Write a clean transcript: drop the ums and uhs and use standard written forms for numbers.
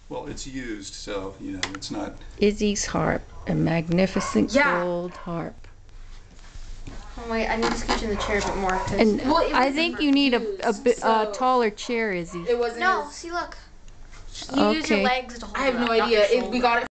Well, it's used, so, you know, it's not... Izzy's harp, a magnificent gold harp. Oh, wait, I need to scooch in the chair a bit more. And well, I think you need a taller chair, Izzy. It wasn't. No, see, look. You use your legs to hold it. I have no idea. We got it